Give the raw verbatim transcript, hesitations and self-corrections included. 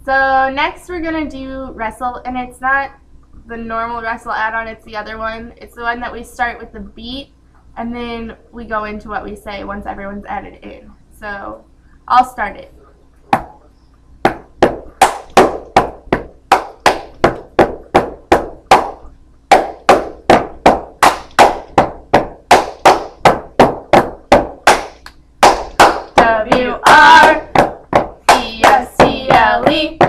So next we're going to do Wrestle, and it's not the normal Wrestle add-on, it's the other one. It's the one that we start with the beat, and then we go into what we say once everyone's added in. So I'll start it. W R E S C L E